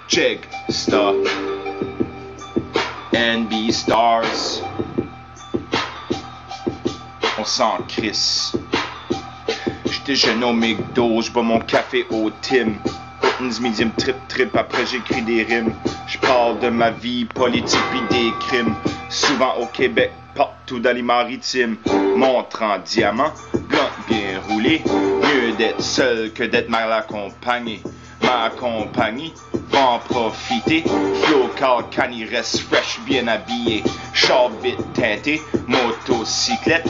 Check stuff. NB Stars. On s'en crisse. J'étais jeune au McDo, j'bois mon café au Tim. Buttons medium trip, après j'écris des rimes. J'parle de ma vie politique pis des crimes. Souvent au Québec, partout dans les maritimes. Montre en diamant, blanc bien roulé. Mieux d'être seul que d'être mal accompagné. Ma compagnie va en profiter. Flow car Kanye reste fresh, bien habillé. Char vite teinté, motocyclette,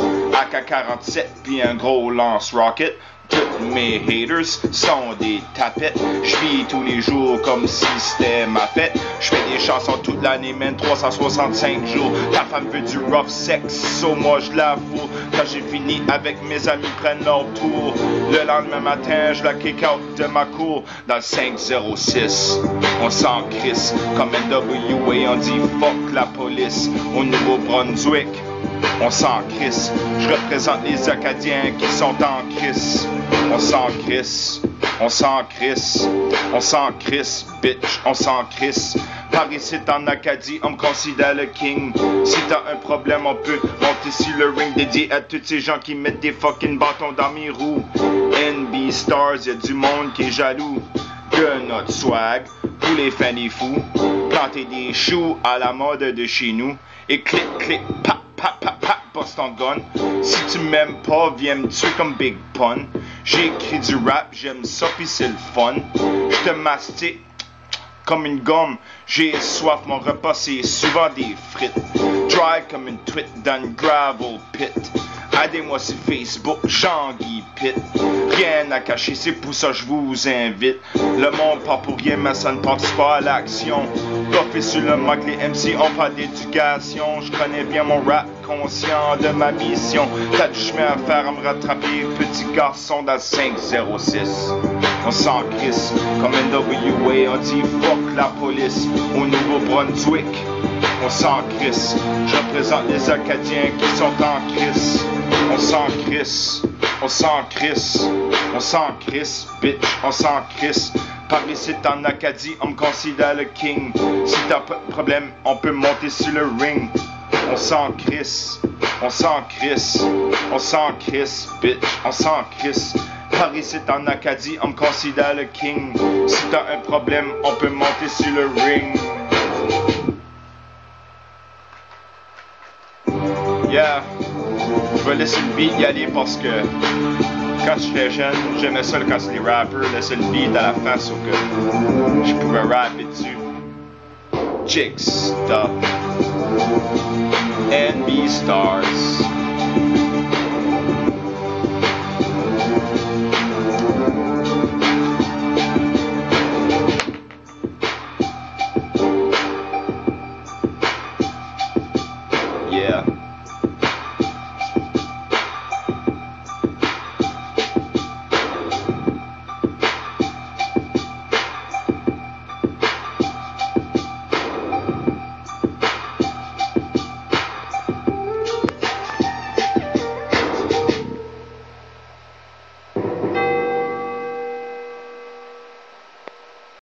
AK-47 puis un gros lance-rocket. Tous mes haters sont des tapettes. J'vis tous les jours comme si c'était ma fête. J'fais des chansons toute l'année, man, 365 jours. Ta femme veut du rough sex, so moi j'la fous. Quand j'ai fini avec mes amis prennent leur tour. Le lendemain matin, j'la kick out de ma cour. Dans le 506, on s'en crisse. Comme NWA, on dit fuck la police. Au Nouveau-Brunswick, on s'en crisse. Je représente les Acadiens qui sont en crise. On s'en crisse, on s'en crisse, on s'en crisse, bitch, on s'en crisse. Par ici en Acadie, on me considère le king. Si t'as un problème, on peut monter sur le ring. Dédié à tous ces gens qui mettent des fucking bâtons dans mes roues. NB Stars, y'a du monde qui est jaloux de notre swag. Pour les fans des fous, planter des choux à la mode de chez nous. Et clic, clic, pap, pap, pap, pap, bosse ton gun. Si tu m'aimes pas, viens me tuer comme Big Pun. J'ai écrit du rap, j'aime ça pis c'est le fun. J'te mastique comme une gomme. J'ai soif, mon repas c'est souvent des frites. Dry comme une tweet dans une gravel pit. Aidez-moi sur Facebook, Jean-Guy Pitt. Rien à cacher, c'est pour ça je vous invite. Le monde part pour rien, mais ça ne passe pas à l'action. Coffee sur le mic, les MC ont pas d'éducation. Je connais bien mon rap, conscient de ma mission. T'as du chemin à faire à me rattraper, petit garçon dans 506. On s'en crisse, comme NWA, on dit fuck la police. Au Nouveau-Brunswick, on s'en crisse. Je représente les Acadiens qui sont en crise. On s'en crisse, on s'en crisse, on s'en crisse, bitch, on s'en crisse. Par ici en Acadie, on me considère le king. Si t'as pas de problème, on peut monter sur le ring. On s'en crisse, on s'en crisse, on s'en crisse, bitch, on s'en crisse. Par ici en Acadie, on me considère le king. Si t'as un problème, on peut monter sur le ring. Yeah, je vais laisser le beat y aller parce que quand j'étais jeune, j'aimais ça quand les rappers laissaient le beat à la fin, sauf que je pouvais rapper dessus. Jig stuff, NB Stars.